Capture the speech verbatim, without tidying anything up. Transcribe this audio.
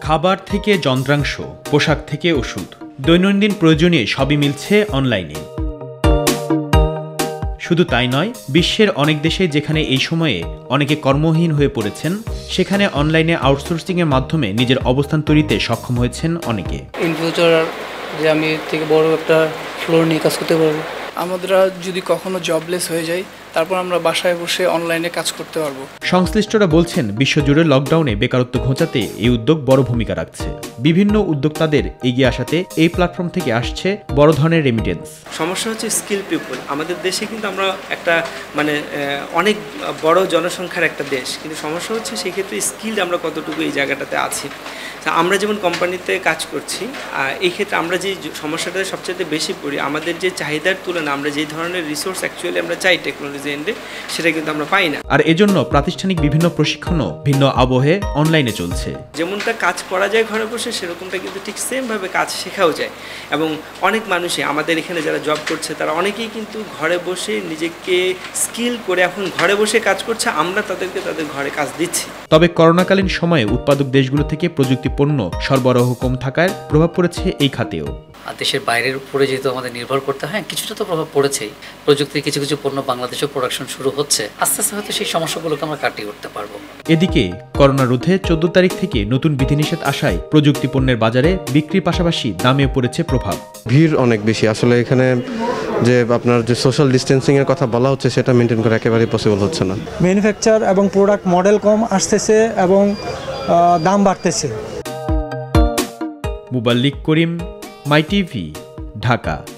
খাবার থেকে যন্ত্রাংশ, পোশাক থেকে ওষুধ, দৈনন্দিন প্রয়োজনীয় সবই মিলছে অনলাইনে। শুধু তাই নয়, বিশ্বের অনেক দেশে যেখানে এই সময়ে অনেকে কর্মহীন হয়ে পড়েছেন, সেখানে অনলাইনে আউটসোর্সিংয়ের মাধ্যমে নিজের অবস্থান তৈরিতে সক্ষম হয়েছেন অনেকে। ইন ফিউচার যে আমি থেকে বড় একটা ফ্লোর নিয়ে কাজ করতে পারবো। আমরা যদি কখনো জবলেস হয়ে যাই, তারপর আমরা বাসায় বসে অনলাইনে কাজ করতে পারবো। সংশ্লিষ্টরা বলছেন, বিশ্বজুড়ে লকডাউনে বেকারত্ব ঘোচাতে এই উদ্যোগ বড় ভূমিকা রাখছে। বিভিন্ন উদ্যোক্তাদের এগিয়ে আসাতে এই প্ল্যাটফর্ম থেকে আসছে বড় ধরনের রেমিটেন্স। সমস্যা হচ্ছে স্কিল পিপল। আমাদের দেশে কিন্তু আমরা একটা মানে অনেক বড় জনসংখ্যার একটা দেশ, কিন্তু সমস্যা হচ্ছে সেই ক্ষেত্রে স্কিল আমরা কতটুকু এই জায়গাটাতে আছি। আমরা যেমন কোম্পানিতে কাজ করছি, এই ক্ষেত্রে আমরা যে সমস্যাটাতে সবচেয়ে বেশি পড়ি, আমাদের যে চাহিদার তুলনায় আমরা যে ধরনের রিসোর্স অ্যাকচুয়ালি আমরা চাই টেকনোলজি এন্ডে, সেটা কিন্তু আমরা পাই না। আর এজন্য প্রাতিষ্ঠানিক বিভিন্ন প্রশিক্ষণও ভিন্ন আবহে অনলাইনে চলছে। যেমনটা কাজ করা যায় ঘরে বসে, সেরকমটা কিন্তু ঠিক সেমভাবে কাজ শেখাও যায়। এবং অনেক মানুষই আমাদের এখানে যারা জব করছে, তারা অনেকেই কিন্তু ঘরে বসে নিজেকে স্কিল করে এখন ঘরে বসে কাজ করছে, আমরা তাদেরকে তাদের ঘরে কাজ দিচ্ছি। তবে করোনাকালীন সময়ে উৎপাদক দেশগুলো থেকে প্রযুক্তি পণ্য সরবরাহ কম থাকার প্রভাব পড়েছে এই খাতেও। দেশের বাইরের উপরে যেহেতু আমাদের নির্ভর করতে হয়, কিছুটা তো প্রভাব পড়েছেই। প্রযুক্তির কিছু কিছু পণ্য বাংলাদেশেও প্রোডাকশন শুরু হচ্ছে, আস্তে আস্তে হয়তো সেই সমস্যাগুলোকে আমরা কাটিয়ে উঠতে পারবো। এদিকে করোনা রোধে চোদ্দ তারিখ থেকে নতুন বিধিনিষেধ আসায় প্রযুক্তি পণ্যের বাজারে বিক্রির পাশাপাশি দামেও পড়েছে প্রভাব। ভিড় অনেক বেশি। আসলে এখানে যে আপনার যে সোশ্যাল ডিস্টেন্সিং এর কথা বলা হচ্ছে, সেটা মেনটেন করা একেবারেই পসিবল হচ্ছে না। ম্যানুফ্যাকচার এবং প্রোডাক্ট মডেল কম আসতেছে এবং দাম বাড়তেছে। মুবাল্লিক করিম, মাই টিভি, ঢাকা।